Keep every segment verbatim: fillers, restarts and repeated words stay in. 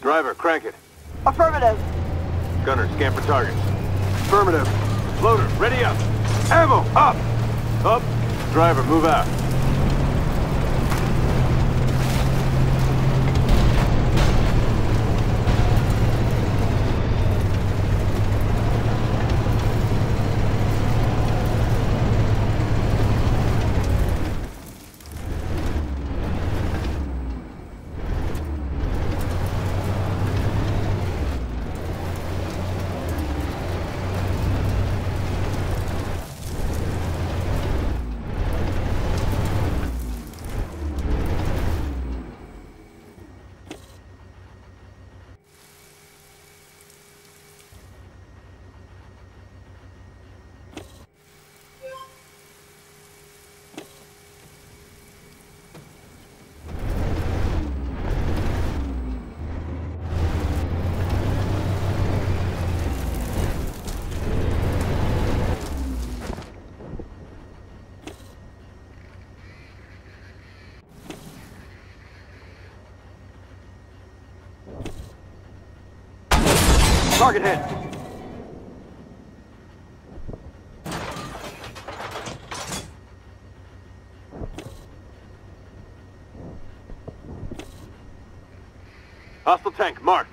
Driver, crank it. Affirmative. Gunner, scan for targets. Affirmative. Loader, ready up. Ammo, up! Up. Driver, move out. Target hit. Hostile tank, marked.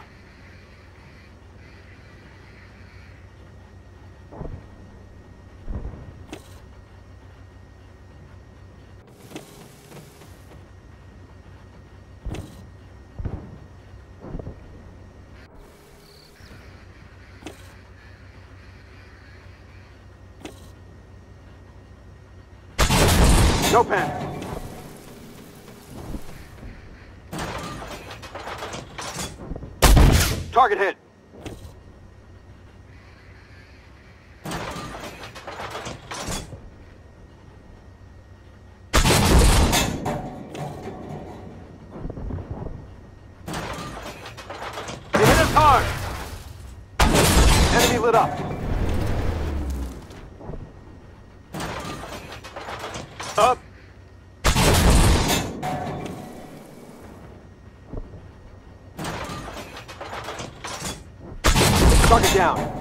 No panic. Target hit. They hit us hard. Enemy lit up. Up. Target down.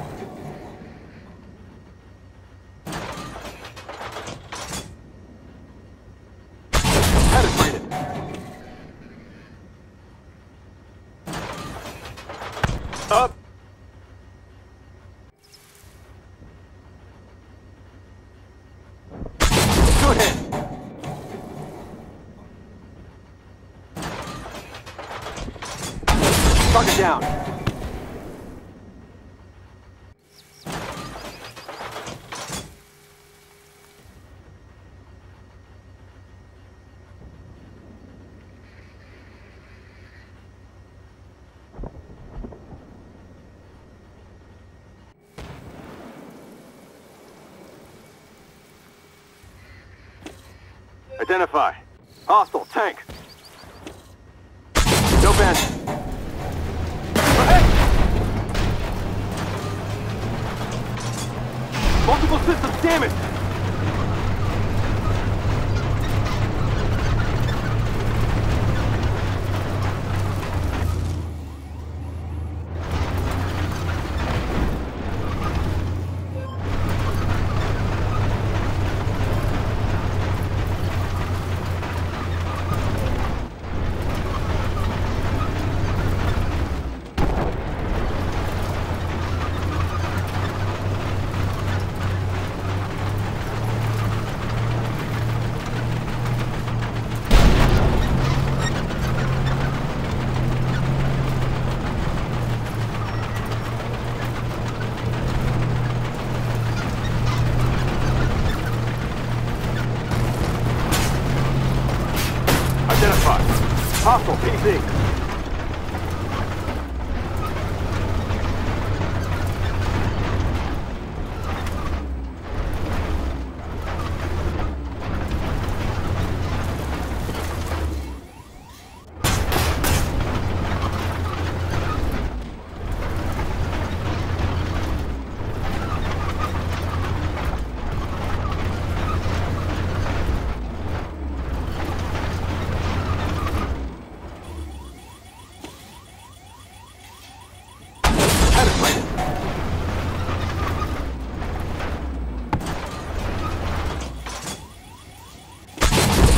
Penetrated. Up. Good hit. Target down. Identify. Hostile tank. No bend. Multiple systems damaged. Identified. Hostile P C.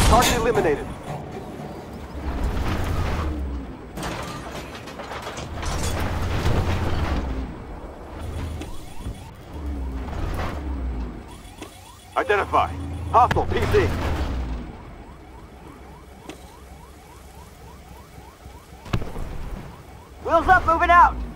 Target eliminated. Identify. Hostile P C. Wheels up, moving out.